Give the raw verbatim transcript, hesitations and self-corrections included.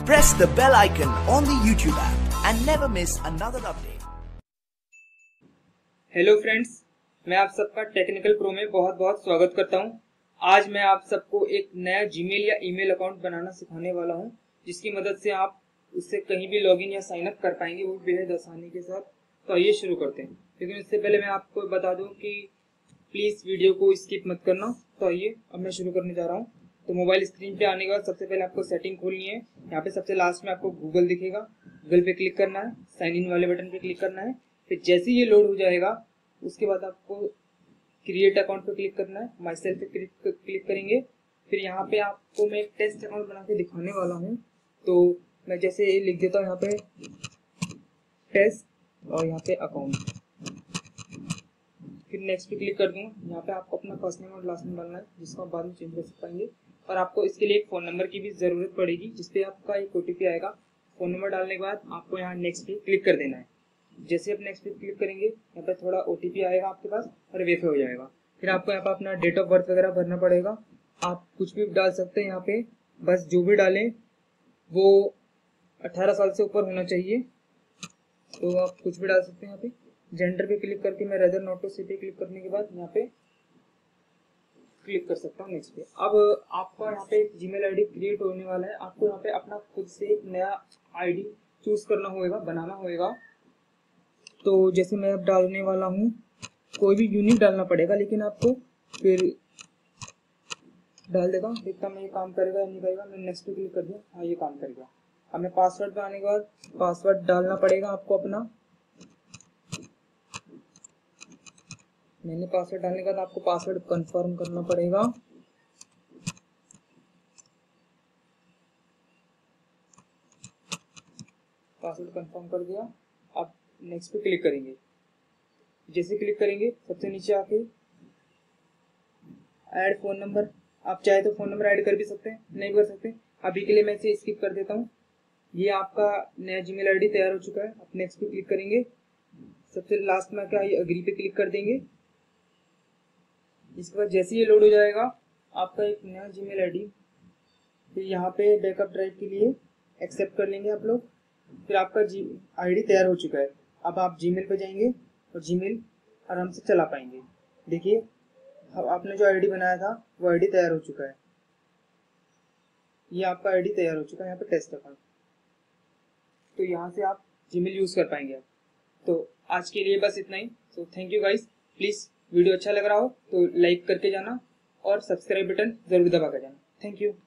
Press the bell icon on the YouTube app and never miss another update. Hello friends, मैं आप सबका technical pro में बहुत बहुत स्वागत करता हूं। आज मैं आप सबको एक नया जीमेल या ईमेल अकाउंट बनाना सिखाने वाला हूं, जिसकी मदद से आप उससे कहीं भी लॉगिन या साइन अप कर पाएंगे, वो बेहद आसानी के साथ। तो आइए शुरू करते हैं। लेकिन इससे पहले मैं आपको बता दूं कि प्लीज़ वीडियो को स्किप मत करना। तो आइए अब मैं शुरू करने जा रहा हूँ। तो मोबाइल स्क्रीन पे आने के बाद सबसे पहले आपको सेटिंग खोलनी है। यहाँ पे सबसे लास्ट में आपको गूगल दिखेगा, गूगल पे क्लिक करना है, साइन इन वाले बटन पे क्लिक करना है। फिर जैसे ही ये लोड हो जाएगा उसके बाद आपको क्रिएट अकाउंट पे क्लिक करना है, माई सेल्फ पे क्लिक क्लिक करेंगे। फिर यहाँ पे आपको मैं एक टेस्ट अकाउंट बना के दिखाने वाला हूँ। तो मैं जैसे लिख देता हूँ यहाँ पे टेस्ट और यहाँ पे अकाउंट, फिर नेक्स्ट पे क्लिक कर दूंगा। यहाँ पे आपको अपना फर्स्ट नेम और लास्ट नेम डालना है, जिसको आप बाद में चेंज कर पाएंगे। और आपको इसके लिए एक फ़ोन नंबर की भी ज़रूरत पड़ेगी, जिसपे आपका एक ओ टी पी आएगा। फ़ोन नंबर डालने के बाद आपको यहाँ नेक्स्ट पे क्लिक कर देना है। जैसे आप नेक्स्ट पे क्लिक करेंगे यहाँ पे थोड़ा ओ टी पी आएगा आपके पास और वेरीफाई हो जाएगा। फिर आपको यहाँ पे अपना डेट ऑफ बर्थ वगैरह भरना पड़ेगा। आप कुछ भी डाल सकते हैं यहाँ पे, बस जो भी डालें वो अठारह साल से ऊपर होना चाहिए। तो आप कुछ भी डाल सकते हैं यहाँ पे। जेंडर पे क्लिक करके मैं रेदर नॉट टू सी पे क्लिक करने के बाद यहाँ पे क्लिक कर सकता हूँ नेक्स्ट पे। अब आपका यहाँ पे जीमेल आईडी क्रिएट होने वाला है। आपको यहाँ पे अपना खुद से एक नया आईडी चूज करना होगा, बनाना होगा। तो जैसे मैं अब डालने वाला हूँ, कोई भी यूनिक डालना पड़ेगा, लेकिन आपको फिर डाल देगा, देखता मैं ये काम करेगा या नहीं करेगा। मैं नेक्स्ट पे क्लिक कर दिया, हाँ ये काम करेगा। अब मैं पासवर्ड पे आने के बाद पासवर्ड डालना पड़ेगा आपको अपना। मैंने पासवर्ड डालने के बाद आपको पासवर्ड कंफर्म करना पड़ेगा। पासवर्ड कंफर्म कर दिया। अब नेक्स्ट पे क्लिक करेंगे। जैसे क्लिक करेंगे सबसे नीचे आके ऐड फोन नंबर, आप चाहे तो फोन नंबर ऐड कर भी सकते हैं, नहीं कर सकते। अभी के लिए मैं इसे स्किप कर देता हूँ। ये आपका नया जीमेल आईडी तैयार हो चुका है। अब नेक्स्ट पे क्लिक करेंगे। सबसे लास्ट में क्या ये अग्री पे क्लिक कर देंगे। इसके बाद जैसे ये लोड हो जाएगा आपका एक नया जीमेल आईडी, फिर यहाँ पे बैकअप ड्राइव के लिए एक्सेप्ट कर लेंगे आप लोग। फिर आपका जी आईडी तैयार हो चुका है। अब आप जीमेल पे जाएंगे और जीमेल आराम से चला पाएंगे। देखिए आपने जो आईडी बनाया था वो आईडी तैयार हो चुका है। ये आपका आईडी तैयार हो चुका है यहाँ पे टेस्ट अकाउंट। तो यहाँ से आप जीमेल यूज़ कर पाएंगे। तो आज के लिए बस इतना ही। तो thank you guys. Please video अच्छा लग रहा हो तो लाइक करके जाना और सब्सक्राइब बटन ज़रूर दबा कर जाना। Thank you.